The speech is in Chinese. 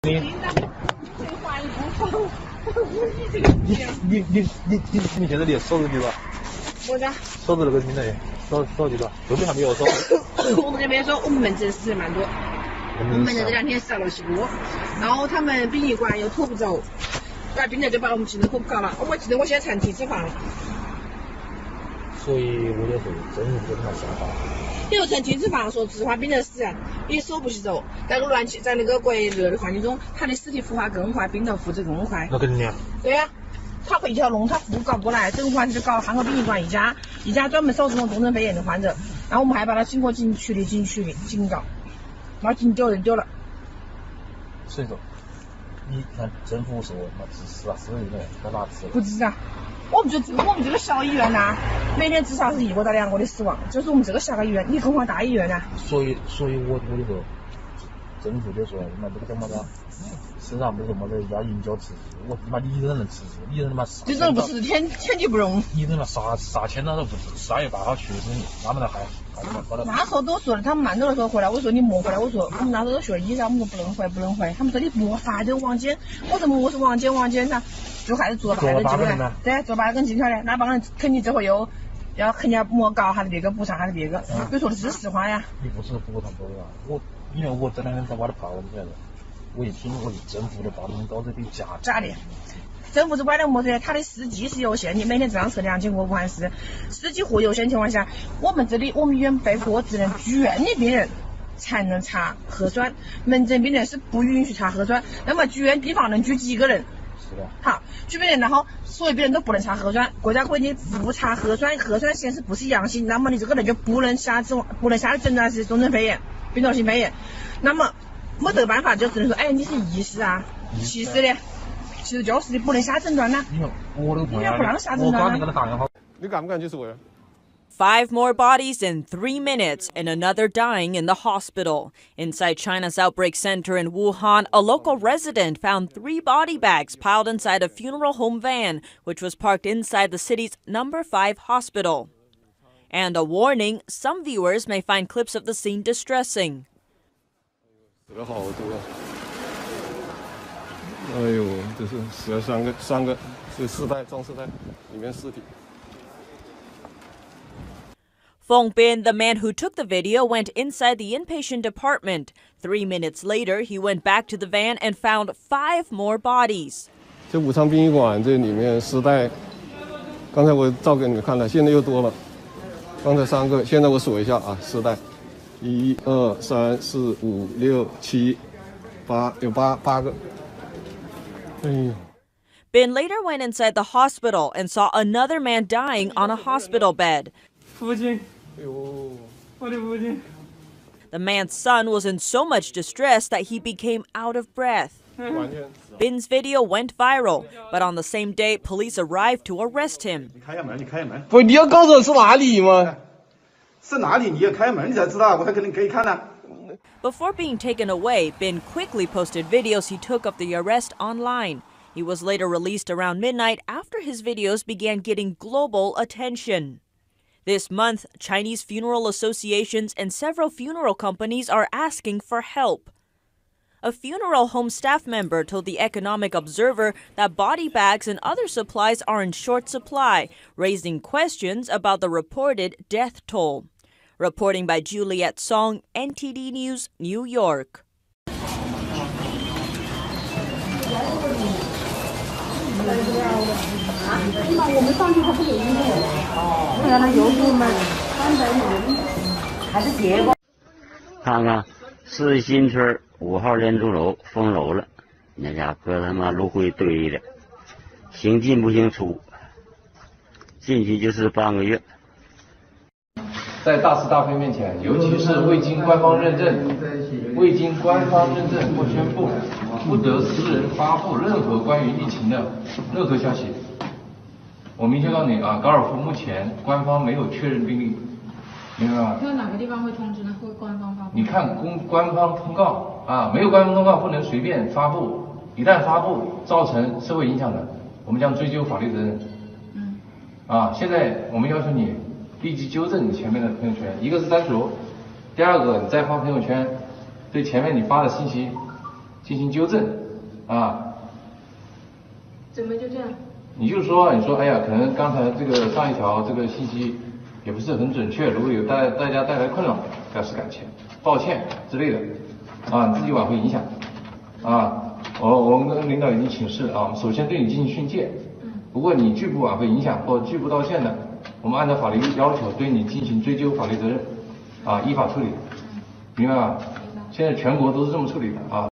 你现在的收入低吧？ 我的收入那个听的，收低吧？这边还没有收。 我们这边说我们门诊死人蛮多，我们门诊这2天死了60多，然后他们殡仪馆又拖不走，那病人就把我们精神科搞了。我记得我现在成体脂肪了。 所以我就说，政府就他妈想法。 你说成体脂肪，说实话，病人死啊，你手不洗手，在个乱气，在那个过热的环境中，他的尸体腐化更快，病毒复制更快。 那肯定啊。 对呀、他会一条龙，他不搞不过来，整环就搞汉口殡仪馆一家专门收这种重症肺炎的患者，然后我们还把他请过警局的警告，把警丢人丢了。 所以说，你看政府说嘛，治死啊，死人的，在哪治？ 不知道，我们这个小医院呐、每天至少是1个到2个的死亡，就是我们这个小个医院，你更何况大医院呢？ 所以我就说，政府就说妈这个他妈的，市场不是什么的要营销吃素，我他妈你都能吃素，你他妈这种不是天地不容。 你他妈啥钱他都不吃，3月8号去的你，他们还那时候都说了，他们蛮多的时候回来，我说你莫回来，我说我们那时候都学医生，我们说不能回，他们说你莫啥都王坚，我说我是王坚噻，就还是做8个人的，对，做8个人进去的，那帮人肯定最后又要肯定要莫搞还是别个补偿还是别个，你说的是实话呀。 你不是补偿多呀？因为我这2天在外头跑，你晓得，我一听我政府的报名高这比假的。 政府是歪的么子？他的司机是有限，你每天只能测2000个武汉市，司机货有限情况下，我们医院被迫只能剧院的病人才能查核酸，门诊病人是不允许查核酸。那么剧院地方能聚几个人？ 是的。 好，聚病人，然后所有病人都不能查核酸，国家规定不查核酸，核酸显示不是阳性，那么你这个人就不能下诊断是重症肺炎、病毒性肺炎，那么没得办法，就只能说，哎，你是疑似啊，其实呢。其实就是你不能下诊断呐，你不让下诊断呐。 你敢不敢就是我呀 ？5 more bodies in 3 minutes and another dying in the hospital. Inside China's outbreak center in Wuhan, a local resident found 3 body bags piled inside a funeral home van, which was parked inside the city's number 5 hospital. And a warning, some viewers may find clips of the scene distressing. 哎呦，这是死了3个，是4袋装4袋，里面尸体。 Feng Bin, the man who took the video, went inside the inpatient department. 3 minutes later, he went back to the van and found 5 more bodies. 这武昌殡仪馆这里面4袋，刚才我照给你们看了，现在又多了。刚才3个，现在我数一下啊，4袋，1、2、3、4、5、6、7、8，有8个。 Bin later went inside the hospital and saw another man dying on a hospital bed. The man's son was in so much distress that he became out of breath. Bin's video went viral, but on the same day, police arrived to arrest him. 不，你要告诉我是哪里吗？是哪里？你要开门你才知道，我才可能可以看呢。 Before being taken away, Bin quickly posted videos he took of the arrest online. He was later released around midnight after his videos began getting global attention. This month, Chinese funeral associations and several funeral companies are asking for help. A funeral home staff member told the Economic Observer that body bags and other supplies are in short supply, raising questions about the reported death toll. Reporting by Juliet Song, NTD News, New York. 看看四新村5号廉租楼封楼了，那家搁他妈炉灰堆着，行进不行出，进去就是半个月。 在大是大非面前，尤其是未经官方认证或宣布，不得私人发布任何关于疫情的任何消息。我明确告诉你啊，高尔夫目前官方没有确认病例，明白吗？ 那哪个地方会通知呢？会官方发布？ 你看官方通告啊，没有官方通告不能随便发布，一旦发布造成社会影响的，我们将追究法律责任。现在我们要求你。 立即纠正你前面的朋友圈，一个是删除，第二个你再发朋友圈，对前面你发的信息进行纠正，啊。 怎么就这样？ 你就说，哎呀，可能刚才这个上一条这个信息也不是很准确，如果有大家带来困扰，表示感谢、抱歉之类的，啊，自己挽回影响，啊，我们跟领导已经请示啊，首先对你进行训诫，如果你拒不挽回影响或拒不道歉的，我们按照法律要求对你进行追究法律责任，啊，依法处理，明白吧？现在全国都是这么处理的啊。